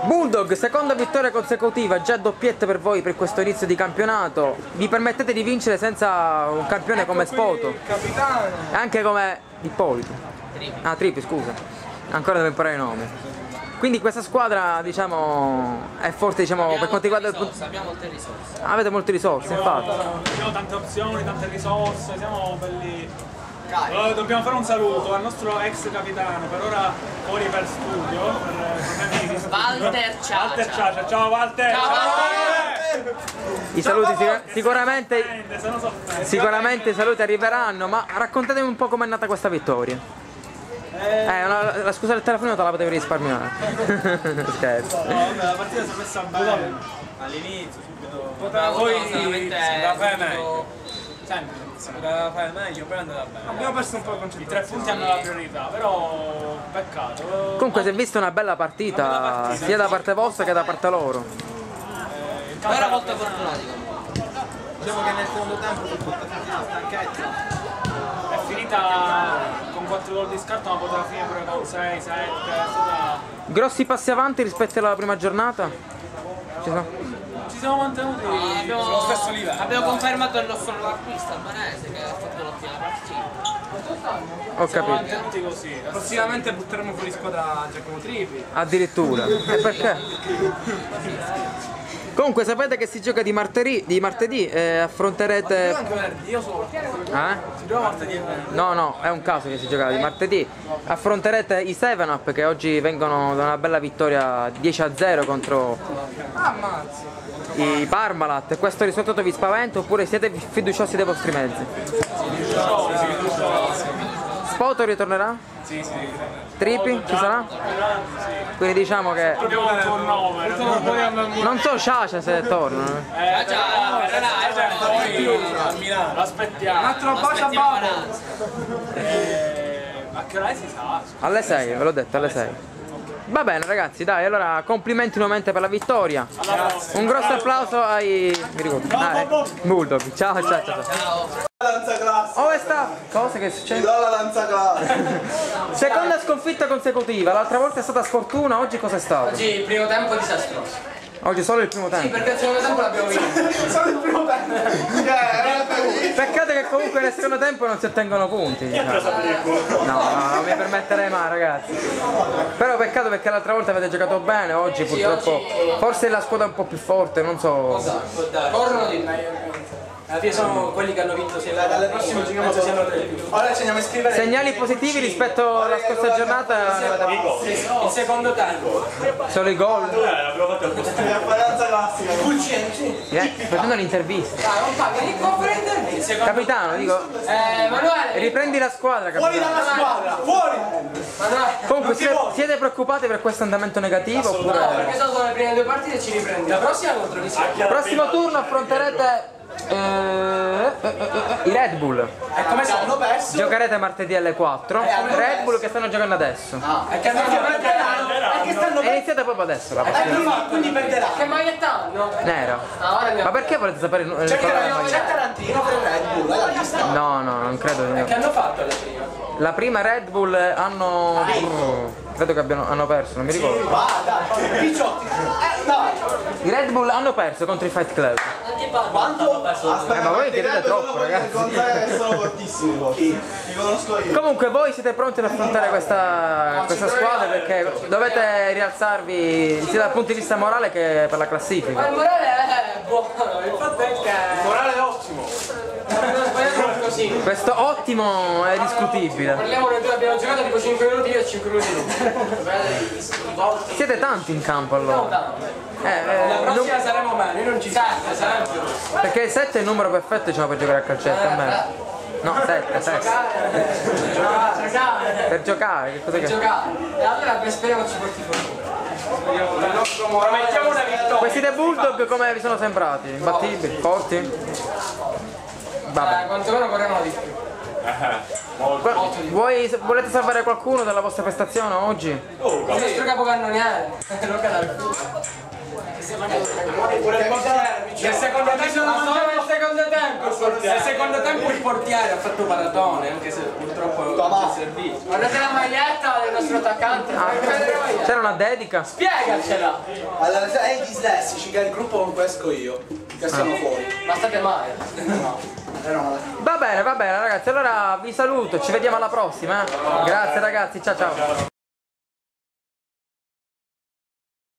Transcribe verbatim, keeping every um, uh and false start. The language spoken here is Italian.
Bulldog, seconda vittoria consecutiva, già doppietta per voi per questo inizio di campionato. Vi permettete di vincere senza un campione ecco come Spoto? Il capitano. E anche come Ippolito. Ah, Trippi, scusa. Ancora devo imparare i nomi. Quindi questa squadra, diciamo, è forte, diciamo, abbiamo per quanto riguarda il risorse, abbiamo molte risorse. Avete molte risorse, infatti. Abbiamo tante opzioni, tante risorse, siamo belli. Uh, dobbiamo fare un saluto al nostro ex capitano, per ora fuori per studio, per problemi di Walter Ciacia. Walter Ciacia, ciao Walter! Ciao, Walter! I saluti sicur sicuramente, Sono soffrente. sicuramente i saluti arriveranno, ma raccontatemi un po' com'è nata questa vittoria. Eh, Eh, una, la scusa del telefonino te la potevi risparmiare. Scherzo. no, vabbè, la partita si è messa bene all'inizio, subito. Poteva Poi solamente si poteva fare meglio. sempre. Si poteva fare meglio, poi è andata bene. Abbiamo perso un po' di concentrazione. I tre punti hanno la priorità, però peccato. Comunque si è vista una bella partita, Una bella partita, sia da sì. parte vostra che da parte loro. Eh, il Però era campo- molto fortunati comunque. Diciamo che nel secondo tempo si è portata la stanchezza. È finita con quattro gol di scarto, ma poteva finire pure con sei, sette. È stata... Grossi passi avanti rispetto alla prima giornata? Ci sono? Ci siamo mantenuti No, abbiamo, sullo stesso livello. abbiamo confermato il nostro nuovo acquisto Albanese che ha fatto l'ottima partita. Ho Siamo capito. mantenuti così. Prossimamente butteremo fuori squadra Giacomo Trippi. Addirittura. E perché? Comunque sapete che si gioca di martedì, di martedì e affronterete... Anche venerdì, io solo. Eh? Si gioca martedì e venerdì. No, no, è un caso che si gioca di martedì. Affronterete i seven up che oggi vengono da una bella vittoria dieci a zero contro Ammazzi. i Parmalat. Questo risultato vi spaventa oppure siete fiduciosi dei vostri mezzi? Spoto ritornerà? Sì, sì. Tripi ci sarà? Quindi diciamo che... Abbiamo un turnover. Non so Ciacia se tornano. eh. Eh, già, verrà, poi a Milano. L'aspettiamo. Un altro bacio a Aspettiamo Babbo. Vanazzi. Eh, a che ora si sa? Alle sei, ve l'ho detto, alle sei. Va bene ragazzi, dai, allora complimenti nuovamente per la vittoria. Un grosso applauso ai... mi ricordo. Ah, eh, Bulldog. Ciao, ciao, ciao. ciao. Lanza classe. Oh, sta... Cosa che Ti succede? do la lanza classe. Seconda sconfitta consecutiva, l'altra volta è stata sfortuna, oggi cosa è stato? Oggi il primo tempo disastroso. Oggi solo il primo Sì, tempo. perché il secondo tempo l'abbiamo vinto. Solo il primo tempo. Peccato che comunque nel secondo tempo non si ottengono punti. No, no, no, non mi permetterei mai ragazzi. Però peccato perché l'altra volta avete giocato bene, oggi purtroppo forse la squadra è un po' più forte, non so. Corrono di me. Alla fine sono quelli che hanno vinto sempre. Dalle prossime giochiamo sempre. Ora ci andiamo a iscrivere. Segnali positivi rispetto alla scorsa giornata ne avete Il secondo tempo. solo i gol. Dobbiamo fare lanza classica. Eh, facendo un'intervista. Ah, non fa, vieni qua per intervista. Capitano, dico, Eh, Emanuele. riprendi la squadra, Fuori capitano. dalla squadra. Fuori. Emanuele. Comunque siete, siete preoccupati per questo andamento negativo No, oppure... perché sono le prime due partite e ci riprendiamo. La prossima contro chi siamo? Prossimo turno affronterete eh, eh, eh, eh, i Red Bull. E come sono perso? Giocherete martedì alle quattro. Red Bull che stanno giocando adesso. E che stanno perderanno. E che stanno E iniziate proprio adesso la partita. perderanno. Quindi perderà. Che maglietta hanno? Nera. Ah, ora andiamo. Ma perché volete sapere il C'è il colore della Tarantino, c'è maglietta? Tarantino per Red Bull, l'ha vista? No, no, non credo. Che hanno fatto le prime? La prima Red Bull hanno... credo che abbiano, hanno perso, non mi ricordo. Vada. Picciotti. Eh, dai. I Red Bull hanno perso contro i Fight Club. Quanto? Eh, ma voi chiedete troppo, ragazzi. Sono fortissimi poi. Li conosco io. Comunque voi siete pronti ad affrontare questa, questa squadra perché dovete rialzarvi sia dal punto di vista morale che per la Ma classifica. il morale è buono, il fatto è che... Morale è ottimo. non sbagliamo così. Questo ottimo è discutibile. Parliamo noi due, abbiamo giocato tipo cinque minuti io e cinque minuti tu. Siete tanti in campo Non allora. tanto. Eh, eh, La non- prossima saremo meno, io non ci sarò, sarà più. perché il sette è il numero perfetto diciamo, per giocare a calcetto, a me. No, sette, sette. Giocare, giocare, Per giocare, che cosa che... giocare. E allora speriamo ci porti fortuna. Il nostro morale. Mettiamo una vittoria. Questi dei Bulldog come vi sono sembrati? Imbattibili? Forti? Eh, Vabbè. quantomeno correvano di più. Qua- Vuoi, volete salvare qualcuno della vostra prestazione oggi? Il nostro capocannoniere, Luca D'Alfio. Nel secondo tempo, Ma solo nel secondo tempo. nel secondo tempo il portiere ha fatto paratone, anche se purtroppo non c'è servizio. Guardate la maglietta del nostro attaccante. Ah, c'è C'era una dedica? Spiegacela! Allora, è i dislessici, che è il gruppo con cui esco io, che siamo fuori. Ma state male? No. Eh no, Va bene, va bene ragazzi, allora vi saluto, ci vediamo alla prossima. Eh? Grazie ragazzi, ciao ciao.